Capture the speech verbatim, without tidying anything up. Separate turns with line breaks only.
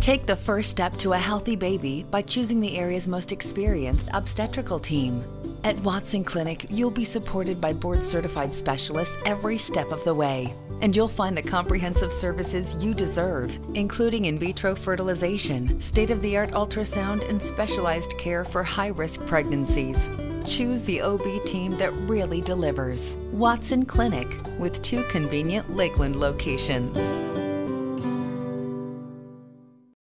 Take the first step to a healthy baby by choosing the area's most experienced obstetrical team. At Watson Clinic, you'll be supported by board-certified specialists every step of the way, and you'll find the comprehensive services you deserve, including in vitro fertilization, state-of-the-art ultrasound, and specialized care for high-risk pregnancies. Choose the O B team that really delivers. Watson Clinic, with two convenient Lakeland locations.